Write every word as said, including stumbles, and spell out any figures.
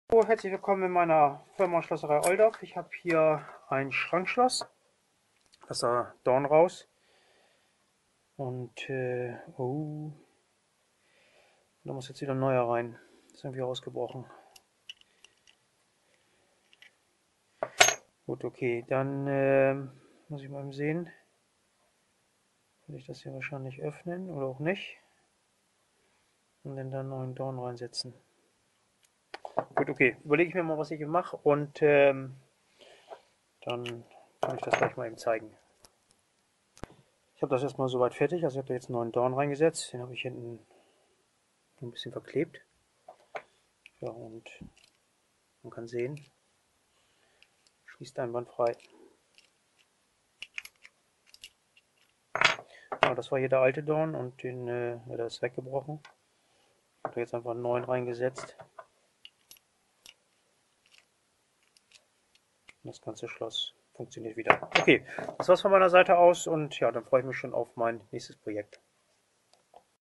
So, herzlich willkommen in meiner Firma Schlosserei Oldorf. Ich habe hier ein Schrankschloss. Da ist der Dorn raus. Und, äh, oh, da muss jetzt wieder ein neuer rein. Ist irgendwie ausgebrochen. Gut, okay, dann äh, muss ich mal sehen. Will ich das hier wahrscheinlich öffnen oder auch nicht. Und dann da einen neuen Dorn reinsetzen. Gut, okay, überlege ich mir mal, was ich hier mache. Und ähm, dann kann ich das gleich mal eben zeigen. Ich habe das erstmal soweit fertig. Also ich habe da jetzt einen neuen Dorn reingesetzt. Den habe ich hinten ein bisschen verklebt. Ja, und man kann sehen, schließt einwandfrei. Ja, das war hier der alte Dorn und den, äh, der ist weggebrochen. Ich habe da jetzt einfach einen neuen reingesetzt. Und das ganze Schloss funktioniert wieder. Okay, das war's von meiner Seite aus und ja, dann freue ich mich schon auf mein nächstes Projekt.